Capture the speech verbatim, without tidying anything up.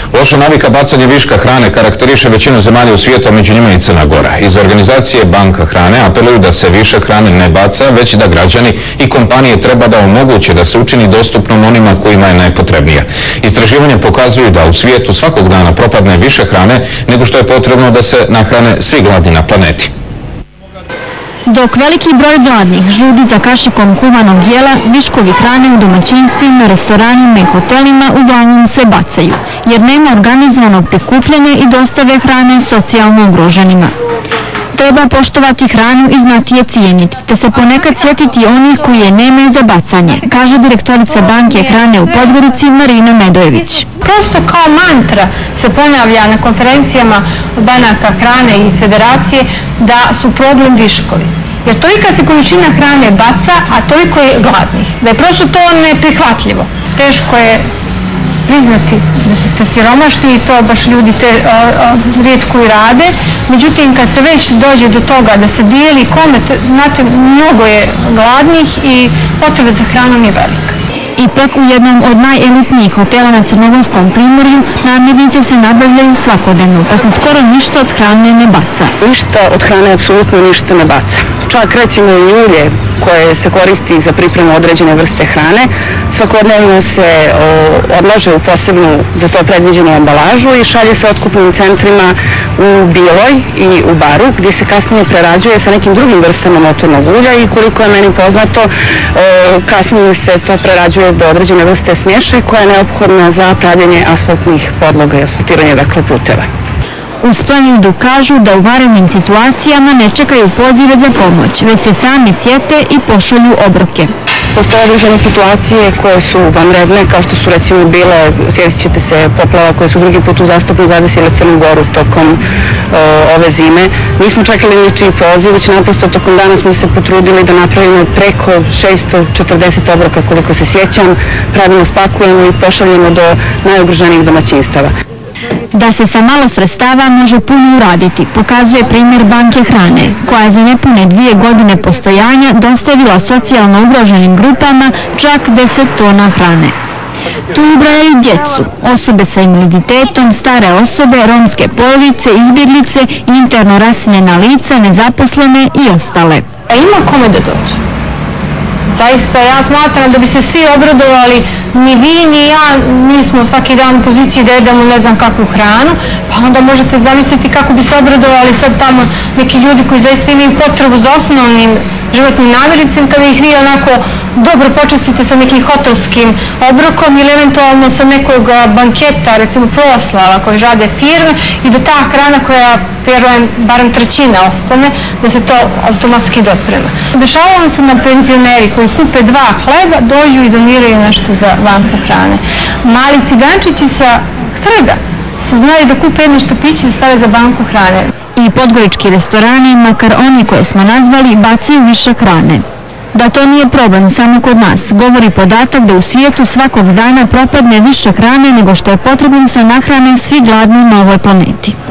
Loša navika bacanja viška hrane karakteriše većinu zemalja u svijetu, a među njima i Crna Gora. Iz organizacije Banka hrane apeluju da se višak hrane ne baca, već da građani i kompanije treba da omoguće da se učini dostupnom onima kojima je najpotrebnija. Istraživanja pokazuju da u svijetu svakog dana propadne više hrane nego što je potrebno da se nahrane svi gladni na planeti. Dok veliki broj gladnih žudi za kašikom kuvanog jela, viškovi hrane u domaćinstvima, restoranima i hotelima uglavnom se bacaju, jer nema organizovanog prikupljanja i dostave hrane socijalno ugroženima. Treba poštovati hranu i znati je cijeniti, te se ponekad sjetiti onih koji je nemaju za bacanje, kaže direktorica Banke hrane u Podgorici Marina Medojević. Prosto kao mantra se ponavlja na konferencijama banaka hrane i federacije da su problem viškovi. Jer tolika se količina hrane baca, a toliko je gladnih. Da je prosto to neprihvatljivo. Teško je priznati da ste siromašni i to baš ljudi te, a, a, rijetko i rade. Međutim, kad se već dođe do toga da se dijeli kome, znate, mnogo je gladnih i potreba za hranom je velika. Ipak u jednom od najelitnijih hotela na Crnogorskom primorju namirnice se nabavljaju svakodnevno, pa se skoro ništa od hrane ne baca. Ništa od hrane, apsolutno ništa ne baca. Čak recimo i ulje koje se koristi za pripremu određene vrste hrane svakodnevno se o, odlaže u posebnu za to predviđenu ambalažu i šalje se otkupnim centrima u Biloj i u Baru, gdje se kasnije prerađuje sa nekim drugim vrstama motornog ulja i koliko je meni poznato, o, kasnije se to prerađuje do određene vrste smješe koja je neophodna za pravljenje asfaltnih podloga i asfaltiranje, dakle, puteva. U Splanidu kažu da u vanrednim situacijama ne čekaju pozive za pomoć, već se sami sjete i pošalju obroke. Postoje određene situacije koje su vanredne, kao što su recimo bile, sjetit ćete se, poplava koje su drugi put uzastopno zadesile Crnu Goru tokom o, ove zime. Nismo čekali ničiji poziv, već naprosto tokom dana smo se potrudili da napravimo preko šesto četrdeset obroka, koliko se sjećam, pravilno spakujemo i pošaljemo do najugroženijih domaćinstava. Da se sa malo sredstava može puno uraditi, pokazuje primjer Banke hrane, koja je za nepune dvije godine postojanja dostavila socijalno ugroženim grupama čak deset tona hrane. Tu ubrajaju djecu, osobe sa invaliditetom, stare osobe, romske porodice, izbjeglice, interno raseljena lica, nezaposlene i ostale. A ima kome da dođe? Zaista ja smatram da bi se svi obradovali, ni vi ni ja nismo svaki dan u poziciji da jedemo ne znam kakvu hranu, pa onda možete zamisliti kako bi se obradovali sad tamo neki ljudi koji zaista imaju potrebu za osnovnim životnim namirnicama, kada ih vi onako dobro počestite sa nekim hotelskim obrokom ili eventualno sa nekog banketa, recimo proslava koji rade firme, i da ta hrana koja, vjerujem, barem trećina ostane, da se to automatski doprema. Dešavalo se na penzioneri koji kupe dva hleba, dođu i doniraju nešto za banku hrane. Mali cigančići sa trga su znali da kupe jedno štapiće da stave za banku hrane. I podgorički restorani, makar oni koje smo nazvali, bacaju više hrane. Da to nije problem samo kod nas, govori podatak da u svijetu svakog dana propadne više hrane nego što je potrebno da se nahrane svi gladni na ovoj planeti.